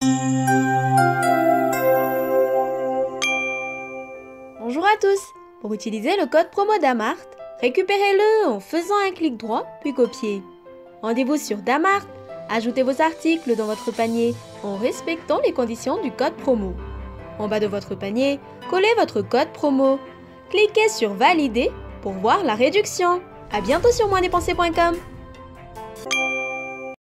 Bonjour à tous! Pour utiliser le code promo Damart, récupérez-le en faisant un clic droit puis copier. Rendez-vous sur Damart, ajoutez vos articles dans votre panier en respectant les conditions du code promo. En bas de votre panier, collez votre code promo. Cliquez sur Valider pour voir la réduction. À bientôt sur moindépensé.com.